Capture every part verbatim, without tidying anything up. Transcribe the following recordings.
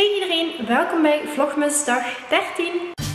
Hey iedereen, welkom bij Vlogmas dag dertien.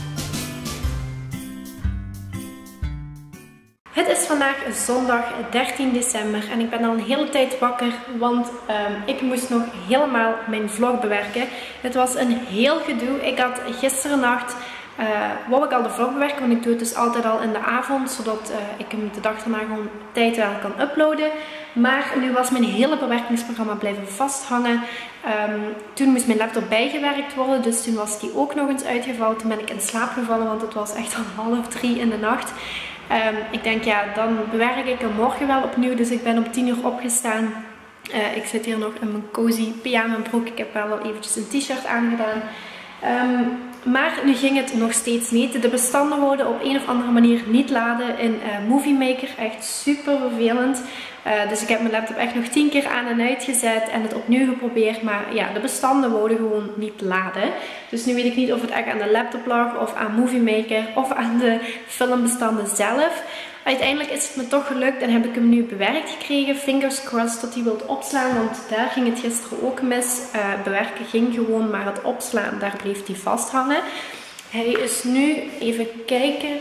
Het is vandaag zondag dertien december en ik ben al een hele tijd wakker, want um, ik moest nog helemaal mijn vlog bewerken. Het was een heel gedoe. Ik had gisteren nacht, uh, wou ik al de vlog bewerken, want ik doe het dus altijd al in de avond, zodat uh, ik hem de dag daarna gewoon op tijd wel kan uploaden. Maar nu was mijn hele bewerkingsprogramma blijven vasthangen. Um, toen moest mijn laptop bijgewerkt worden, dus toen was die ook nog eens uitgevallen. Toen ben ik in slaap gevallen, want het was echt al half drie in de nacht. Um, ik denk, ja, dan bewerk ik hem morgen wel opnieuw. Dus ik ben om tien uur opgestaan. Uh, ik zit hier nog in mijn cozy pyjama broek. Ik heb wel al eventjes een t-shirt aangedaan. Um, maar nu ging het nog steeds niet. De bestanden worden op een of andere manier niet laden in uh, Movie Maker. Echt super vervelend. Uh, dus ik heb mijn laptop echt nog tien keer aan en uit gezet en het opnieuw geprobeerd. Maar ja, de bestanden wouden gewoon niet laden. Dus nu weet ik niet of het echt aan de laptop lag of aan Movie Maker of aan de filmbestanden zelf. Uiteindelijk is het me toch gelukt en heb ik hem nu bewerkt gekregen. Fingers crossed dat hij wilt opslaan, want daar ging het gisteren ook mis. Uh, bewerken ging gewoon, maar het opslaan, daar bleef hij vasthangen. Hij is nu, even kijken,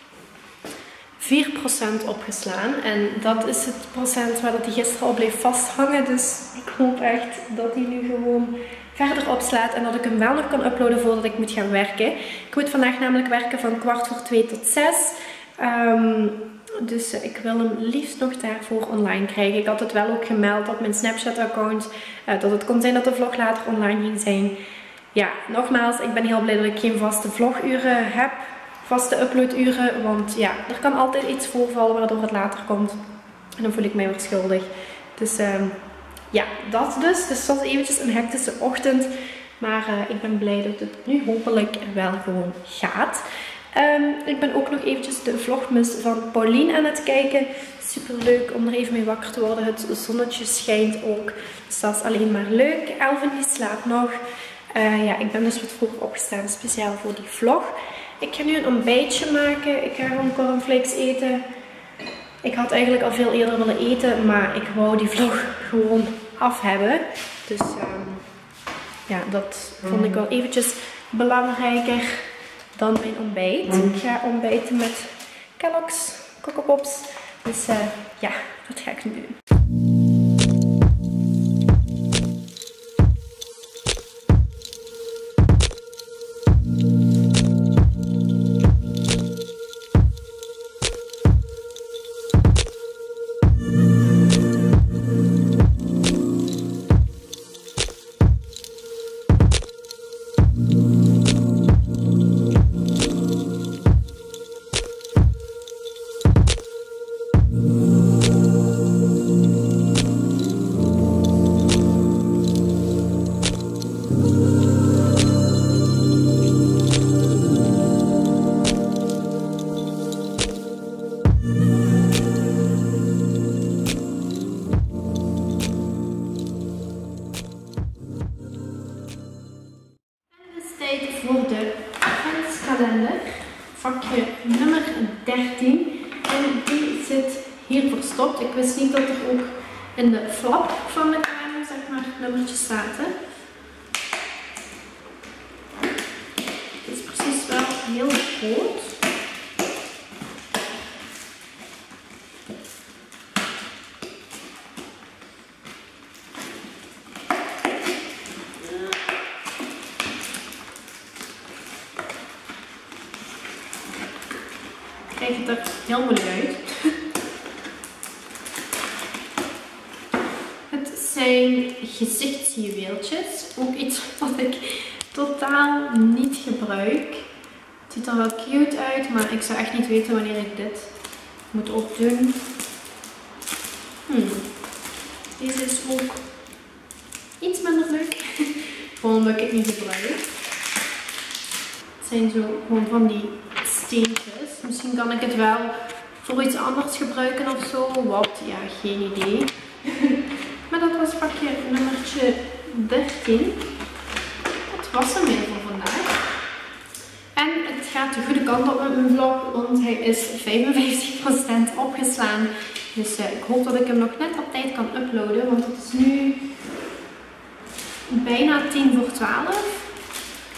vier procent opgeslaan. En dat is het procent waar dat hij gisteren al bleef vasthangen. Dus ik hoop echt dat hij nu gewoon verder opslaat en dat ik hem wel nog kan uploaden voordat ik moet gaan werken. Ik moet vandaag namelijk werken van kwart voor twee tot zes. Um, dus uh, ik wil hem liefst nog daarvoor online krijgen. Ik had het wel ook gemeld op mijn Snapchat account. Uh, dat het kon zijn dat de vlog later online ging zijn. Ja, nogmaals, ik ben heel blij dat ik geen vaste vloguren heb. Vaste uploaduren. Want ja, er kan altijd iets voorvallen waardoor het later komt. En dan voel ik mij weer schuldig. Dus um, ja, dat dus. Dus het was eventjes een hectische ochtend. Maar uh, ik ben blij dat het nu hopelijk wel gewoon gaat. Um, ik ben ook nog eventjes de vlogmas van Pauline aan het kijken. Super leuk om er even mee wakker te worden. Het zonnetje schijnt ook. Dus dat is alleen maar leuk. Elvin die slaapt nog. Uh, ja, ik ben dus wat vroeger opgestaan. Speciaal voor die vlog. Ik ga nu een ontbijtje maken. Ik ga gewoon cornflakes eten. Ik had eigenlijk al veel eerder willen eten. Maar ik wou die vlog gewoon af hebben. Dus um, ja, dat vond ik wel eventjes belangrijker dan mijn ontbijt. Ik ga ontbijten met Kellogg's, Coco Pops. Dus uh, ja, dat ga ik nu doen. Voor de adventskalender, vakje nummer dertien. En die zit hier verstopt. Ik wist niet dat er ook in de flap van de kalender, zeg maar, nummertjes zaten. Het is precies wel heel groot. Krijg het er heel moeilijk uit. Het zijn gezichtsjuweeltjes. Ook iets wat ik totaal niet gebruik. Het ziet er wel cute uit, maar ik zou echt niet weten wanneer ik dit moet opdoen. Hmm. Deze is ook iets minder leuk. Gewoon omdat ik het niet gebruik. Het zijn zo gewoon van die steentjes. Misschien kan ik het wel voor iets anders gebruiken of zo. Wat? Ja, geen idee. Maar dat was pakje nummertje dertien. Dat was hem weer voor vandaag. En het gaat de goede kant op met mijn vlog, want hij is vijfenvijftig procent opgeslaan. Dus uh, ik hoop dat ik hem nog net op tijd kan uploaden, want het is nu bijna tien voor twaalf.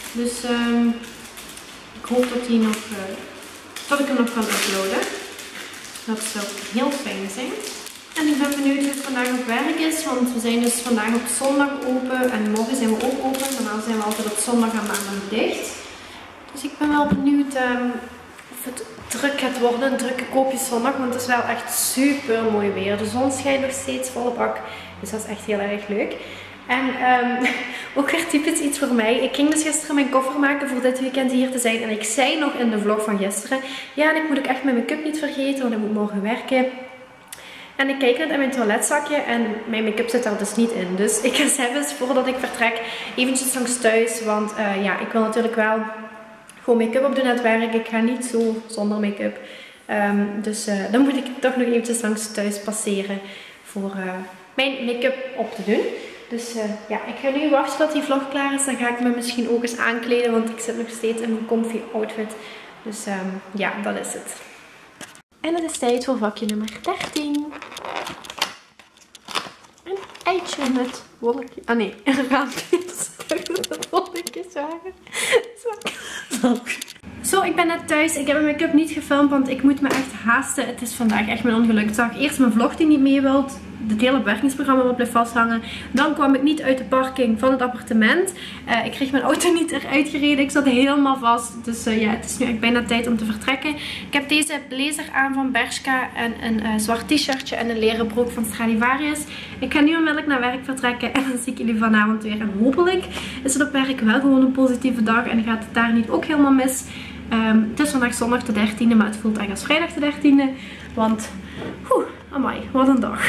Dus um, ik hoop dat, die nog, uh, dat ik hem nog kan uploaden. Dat zou heel fijn zijn. En ik ben benieuwd hoe het vandaag op werk is, want we zijn dus vandaag op zondag open en morgen zijn we ook open. Normaal zijn we altijd op zondag en maandag dicht. Dus ik ben wel benieuwd um, of het druk gaat worden, een drukke koopjeszondag, want het is wel echt super mooi weer. De zon schijnt nog steeds volle bak, dus dat is echt heel erg leuk. En um, ook weer typisch iets voor mij. Ik ging dus gisteren mijn koffer maken voor dit weekend hier te zijn. En ik zei nog in de vlog van gisteren, ja, en ik moet ook echt mijn make-up niet vergeten, want ik moet morgen werken. En ik kijk net in mijn toiletzakje en mijn make-up zit daar dus niet in. Dus ik ga zelfs voordat ik vertrek eventjes langs thuis, want uh, ja, ik wil natuurlijk wel gewoon make-up op doen aan het werk. Ik ga niet zo zonder make-up. Um, dus uh, dan moet ik toch nog eventjes langs thuis passeren voor uh, mijn make-up op te doen. Dus uh, ja, ik ga nu wachten tot die vlog klaar is. Dan ga ik me misschien ook eens aankleden, want ik zit nog steeds in mijn comfy outfit. Dus um, ja, dat is het. En het is tijd voor vakje nummer dertien. Een eitje met wolkjes. Ah nee, een raampjes. Ik dacht dat het wolkjes waren. Zo. Zo, ik ben net thuis. Ik heb mijn make-up niet gefilmd, want ik moet me echt haasten. Het is vandaag echt mijn ongeluk. Zag eerst mijn vlog die niet mee wilt. Het hele bewerkingsprogramma wat bleef vasthangen. Dan kwam ik niet uit de parking van het appartement. Uh, ik kreeg mijn auto niet eruit gereden. Ik zat helemaal vast. Dus uh, ja, het is nu echt bijna tijd om te vertrekken. Ik heb deze blazer aan van Bershka. En een uh, zwart t-shirtje en een leren broek van Stradivarius. Ik ga nu onmiddellijk naar werk vertrekken. En dan zie ik jullie vanavond weer. En hopelijk is het op werk wel gewoon een positieve dag. En gaat het daar niet ook helemaal mis. Um, het is vandaag zondag de dertiende. Maar het voelt echt als vrijdag de dertiende. Want, oeh, amai, wat een dag.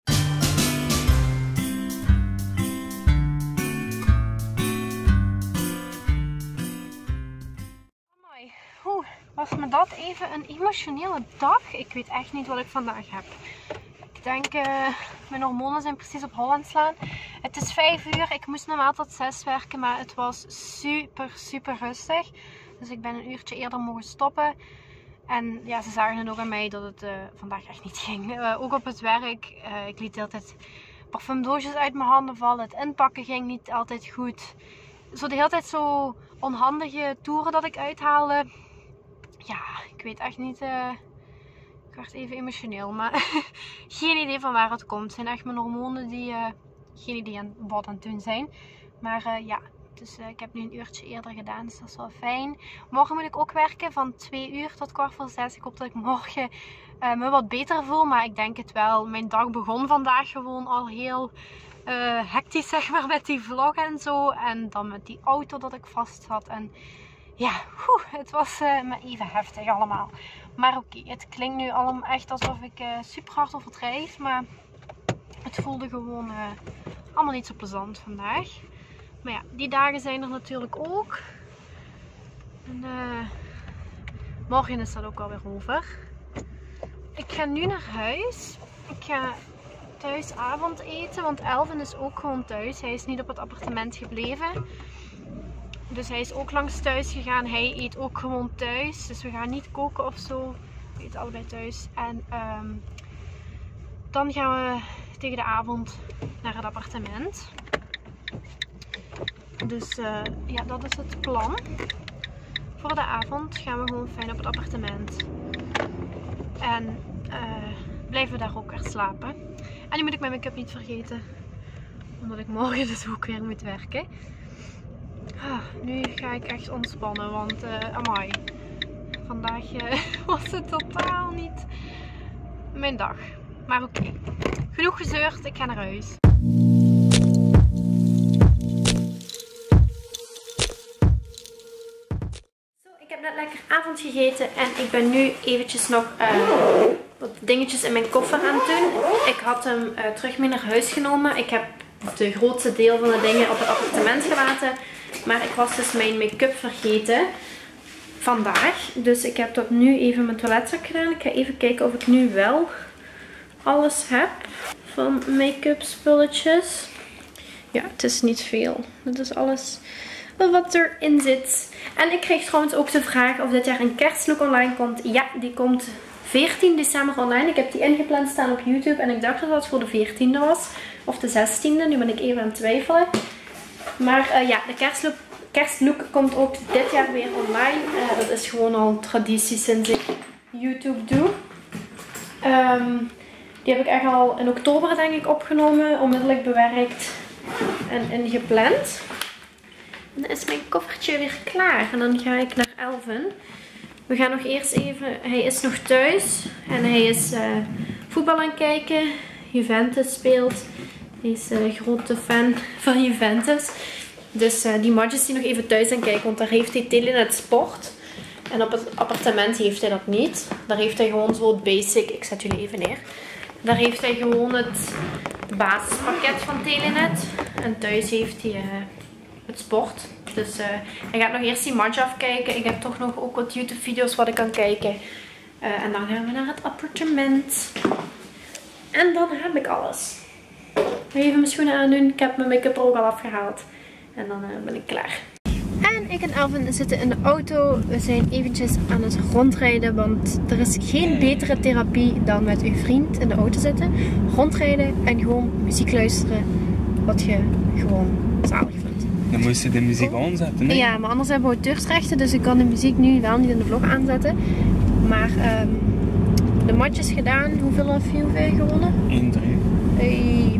Was me dat even een emotionele dag? Ik weet echt niet wat ik vandaag heb. Ik denk, uh, mijn hormonen zijn precies op hol aan het slaan. Het is vijf uur. Ik moest normaal tot zes werken, maar het was super, super rustig. Dus ik ben een uurtje eerder mogen stoppen. En ja, ze zagen het ook aan mij dat het uh, vandaag echt niet ging. Uh, ook op het werk. Uh, ik liet de hele tijd parfumdoosjes uit mijn handen vallen. Het inpakken ging niet altijd goed. Zo de hele tijd zo onhandige toeren dat ik uithaalde. Ja, ik weet echt niet. Uh, ik werd even emotioneel, maar geen idee van waar het komt. Het zijn echt mijn hormonen die uh, geen idee aan wat aan het doen zijn. Maar uh, ja, dus uh, ik heb nu een uurtje eerder gedaan, dus dat is wel fijn. Morgen moet ik ook werken van twee uur tot kwart voor zes. Ik hoop dat ik morgen uh, me wat beter voel, maar ik denk het wel. Mijn dag begon vandaag gewoon al heel uh, hectisch, zeg maar, met die vlog en zo. En dan met die auto dat ik vast had. En ja, woe, het was uh, maar even heftig allemaal. Maar oké, okay, het klinkt nu allemaal echt alsof ik uh, super hard overdrijf. Maar het voelde gewoon uh, allemaal niet zo plezant vandaag. Maar ja, die dagen zijn er natuurlijk ook. En uh, morgen is dat ook alweer over. Ik ga nu naar huis. Ik ga thuis avondeten, want Elvin is ook gewoon thuis. Hij is niet op het appartement gebleven. Dus hij is ook langs thuis gegaan. Hij eet ook gewoon thuis. Dus we gaan niet koken of zo. We eten allebei thuis. En um, dan gaan we tegen de avond naar het appartement. Dus uh, ja, dat is het plan. Voor de avond gaan we gewoon fijn op het appartement. En uh, blijven we daar ook weer slapen. En nu moet ik mijn make-up niet vergeten. Omdat ik morgen dus ook weer moet werken. Ah, nu ga ik echt ontspannen, want uh, amai, vandaag uh, was het totaal niet mijn dag. Maar oké, okay. Genoeg gezeurd, ik ga naar huis. Zo, ik heb net lekker avond gegeten en ik ben nu eventjes nog uh, wat dingetjes in mijn koffer aan het doen. Ik had hem uh, terug mee naar huis genomen. Ik heb de grootste deel van de dingen op het appartement gelaten. Maar ik was dus mijn make-up vergeten vandaag. Dus ik heb dat nu even in mijn toiletzak gedaan. Ik ga even kijken of ik nu wel alles heb van make-up spulletjes. Ja, het is niet veel. Dit is alles wat erin zit. En ik kreeg trouwens ook de vraag of dit jaar een kerstlook online komt. Ja, die komt veertien december online. Ik heb die ingepland staan op YouTube. En ik dacht dat dat voor de veertiende was. Of de zestiende. Nu ben ik even aan het twijfelen. Maar uh, ja, de kerstlook kerstlook komt ook dit jaar weer online. Uh, dat is gewoon al traditie sinds ik YouTube doe. Um, die heb ik echt al in oktober denk ik opgenomen. Onmiddellijk bewerkt en ingepland. En dan is mijn koffertje weer klaar. En dan ga ik naar Elven. We gaan nog eerst even... Hij is nog thuis. En hij is uh, voetbal aan het kijken. Juventus speelt. Hij is een uh, grote fan van Juventus. Dus uh, die Madge is die nog even thuis aan het kijken. Want daar heeft hij Telenet Sport. En op het appartement heeft hij dat niet. Daar heeft hij gewoon zo het basic. Ik zet jullie even neer. Daar heeft hij gewoon het basispakket van Telenet. En thuis heeft hij uh, het sport. Dus uh, hij gaat nog eerst die Madge afkijken. Ik heb toch nog ook wat YouTube video's wat ik kan kijken. Uh, en dan gaan we naar het appartement. En dan heb ik alles. Even mijn schoenen aandoen. Ik heb mijn make-up er ook al afgehaald. En dan uh, ben ik klaar. En ik en Elven zitten in de auto. We zijn eventjes aan het rondrijden. Want er is geen betere therapie dan met uw vriend in de auto zitten. Rondrijden en gewoon muziek luisteren. Wat je gewoon zalig vindt. Dan moest je de muziek aanzetten, nee? Ja, maar anders hebben we auteursrechten. Dus ik kan de muziek nu wel niet in de vlog aanzetten. Maar um, de matjes gedaan. Hoeveel heb je gewonnen? één drie. Hey.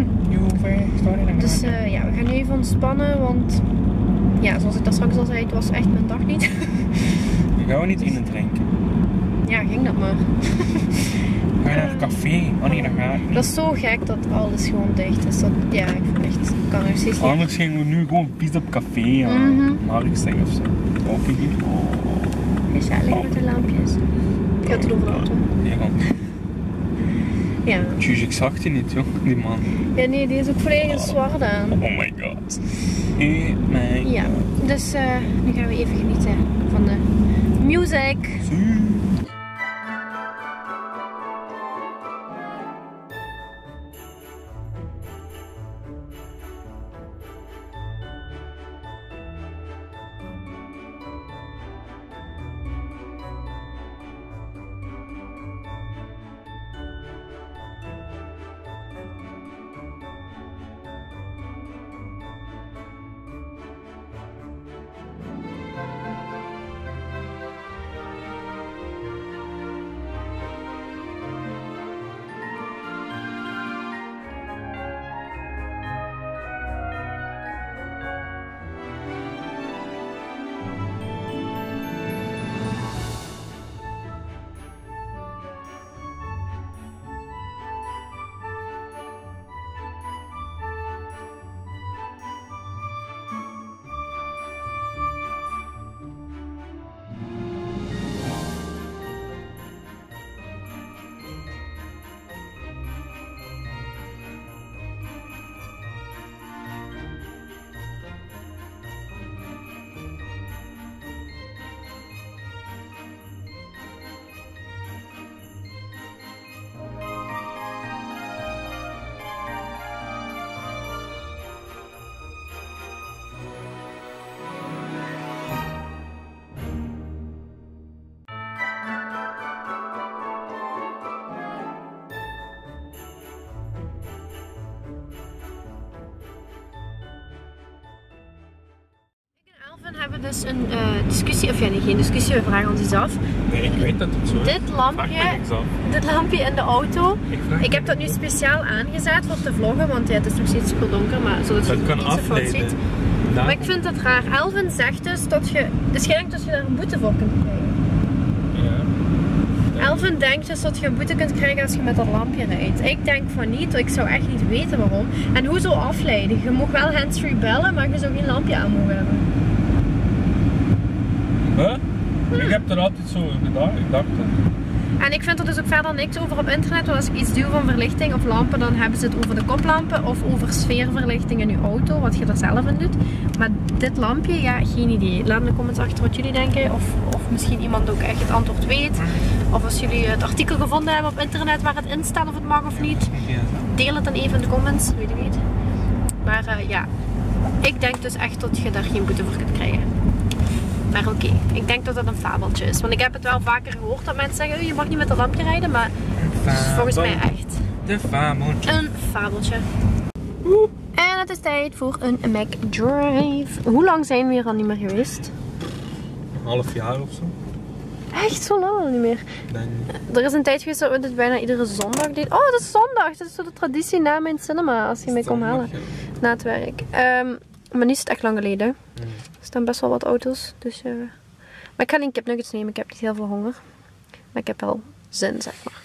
Dus uh, ja, we gaan nu even ontspannen. Want ja, zoals ik dat straks al zei, het was echt mijn dag niet. Je gaan we niet in drinken. Ja, ging dat maar. Ga je naar een café? Oh nee, dat gaat niet. Dat is zo gek dat alles gewoon dicht is. Dat, ja, ik vind echt, ik kan er steeds niet. Anders gingen we nu gewoon pizza op café aan. Mm-hmm. Marktsteg of zo. Ook hier. Oh. Gezellig oh. Met de lampjes. Ik ga het over de auto. Ja. Ja. Tjus, ik zag die niet, joh, die man. Ja, nee, die is ook volledig oh. zwart aan. Oh my god. Hey, my ja, dus uh, nu gaan we even genieten van de music. Zie. We hebben dus een uh, discussie, of ja nee, geen discussie, we vragen ons iets af. Nee, ik weet dat het zo is. Dit lampje, dit lampje in de auto, ik, ik heb dat nu speciaal aangezet voor te vloggen, want ja, het is nog steeds super donker, maar zodat je het niet zo fout ziet. Maar ik vind het raar. Elven zegt dus dat je, dus je denkt dat je daar een boete voor kunt krijgen. Ja. Elven denkt dus dat je een boete kunt krijgen als je met dat lampje rijdt. Ik denk van niet, ik zou echt niet weten waarom. En hoezo afleiden? Je mag wel handsfree bellen, maar je zou geen lampje aan mogen hebben. Huh? Hm. Ik heb er altijd zo gedaan, ik dacht het. En ik vind er dus ook verder niks over op internet, want als ik iets doe van verlichting of lampen, dan hebben ze het over de koplampen of over sfeerverlichting in je auto, wat je er zelf in doet. Maar dit lampje, ja, geen idee. Laat in de comments achter wat jullie denken, of, of misschien iemand ook echt het antwoord weet. Of als jullie het artikel gevonden hebben op internet waar het in staat of het mag of niet, deel het dan even in de comments, weet je niet. Maar uh, ja, ik denk dus echt dat je daar geen boete voor kunt krijgen. Maar oké, okay. Ik denk dat dat een fabeltje is. Want ik heb het wel vaker gehoord dat mensen zeggen, je mag niet met een lampje rijden, maar het is volgens mij echt de fabeltje. een fabeltje. Oeh. En het het is tijd voor een McDrive. Hoe lang zijn we hier al niet meer geweest? Een half jaar of zo. Echt zo lang al niet meer? Nee. Er is een tijd geweest dat we dit bijna iedere zondag deden. Oh, dat is zondag. Dat is zo de traditie na mijn cinema. Als je mij komt halen. Ja. Na het werk. Um, maar nu is het echt lang geleden. Mm. Er staan best wel wat auto's. Dus, uh... Maar ik ga geen kipnuggets nemen. Ik heb niet heel veel honger. Maar ik heb wel zin, zeg maar.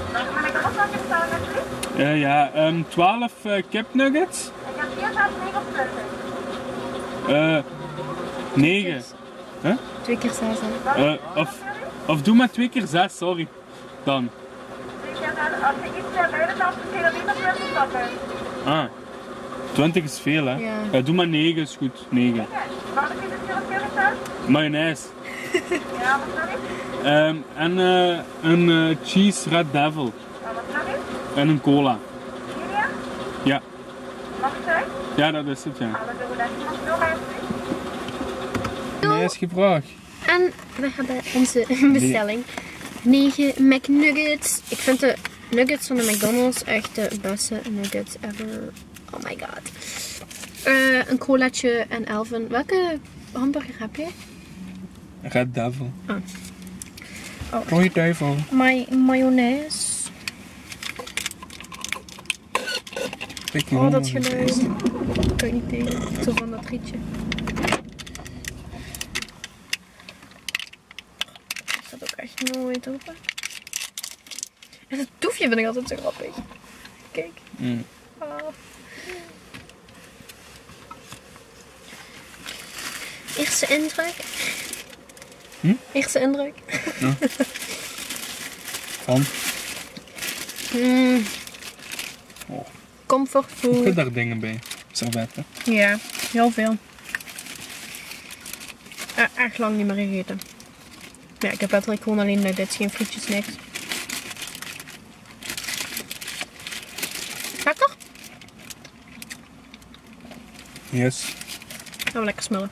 Uh, ja, um, twaalf uh, kipnuggets. Ik heb vier, vijf, negen of twintig. Uh, negen. Huh? Twee keer zes, hè? Uh, of, of doe maar twee keer zes, sorry. Dan. Als je iets luider dan kun je twintig stappen. Ah, twintig is veel, hè? Ja. Uh, doe maar negen, is goed. negen. Wat is het hier op staan? Mayonaise. Ja, wat sorry? Um, en uh, een uh, cheese Red Devil. Ja, wat sorry? En een cola. Hier? Ja. Mag ik zijn? Ja, dat is het, ja. Ja, dat doen we net. Mag ik nog even? Nee, is geen vraag. En we hebben onze bestelling. negen McNuggets. Ik vind de nuggets van de McDonald's echt de beste nuggets ever. Oh my god. Uh, een colaatje en elfen. Welke hamburger heb je? Red Devil. Ah. Oh. Rode duivel. My mayonaise. Oh, dat geluid. Kan ik niet tegen. Zo van dat rietje. Dat staat ook echt nooit open. En het toefje vind ik altijd zo grappig. Kijk. Mm. Oh. Eerste indruk. Hm? Eerste indruk. Ja. Van? Mm. Oh. Comfort food. Hoeveel daar dingen bij? Servetten? Ja, heel veel. Uh, echt lang niet meer gegeten. Ja, ik heb letterlijk gewoon alleen nuggets, geen frietjes, niks. Lekker? Yes. Gaan we lekker smullen.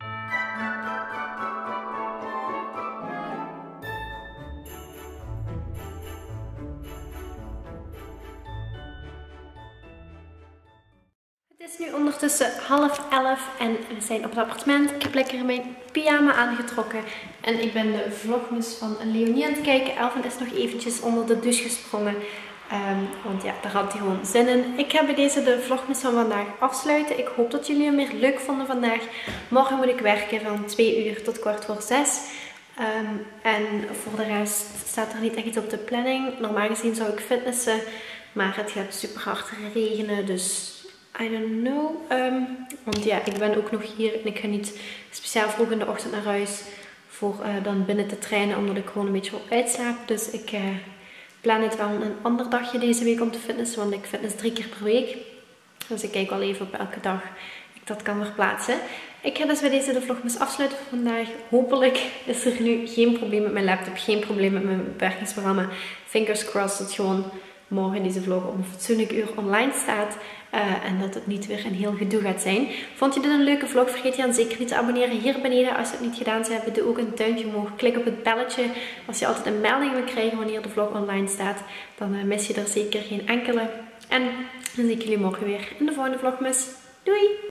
Het is nu ondertussen half elf en we zijn op het appartement. Ik heb lekker mijn pyjama aangetrokken en ik ben de vlogmas van Leonie aan het kijken. Elfen is nog eventjes onder de douche gesprongen, um, want ja, daar had hij gewoon zin in. Ik ga bij deze de vlogmas van vandaag afsluiten. Ik hoop dat jullie hem weer leuk vonden vandaag. Morgen moet ik werken van twee uur tot kwart voor zes. Um, en voor de rest staat er niet echt iets op de planning. Normaal gezien zou ik fitnessen, maar het gaat super hard regenen, dus I don't know. Um, want ja, ik ben ook nog hier en ik ga niet speciaal vroeg in de ochtend naar huis voor uh, dan binnen te trainen, omdat ik gewoon een beetje wil uitslapen. Dus ik uh, plan het wel een ander dagje deze week om te fitnessen, want ik fitness drie keer per week. Dus ik kijk wel even op elke dag ik dat kan verplaatsen. Ik ga dus bij deze de vlogmas afsluiten voor vandaag. Hopelijk is er nu geen probleem met mijn laptop, geen probleem met mijn bewerkingsprogramma. Fingers crossed dat gewoon morgen deze vlog op een fatsoenlijk uur online staat. Uh, en dat het niet weer een heel gedoe gaat zijn. Vond je dit een leuke vlog? Vergeet je dan zeker niet te abonneren hier beneden. Als je het niet gedaan hebt, doe ook een duimpje omhoog. Klik op het belletje. Als je altijd een melding wil krijgen wanneer de vlog online staat, dan uh, mis je er zeker geen enkele. En dan zie ik jullie morgen weer in de volgende vlogmas. Doei!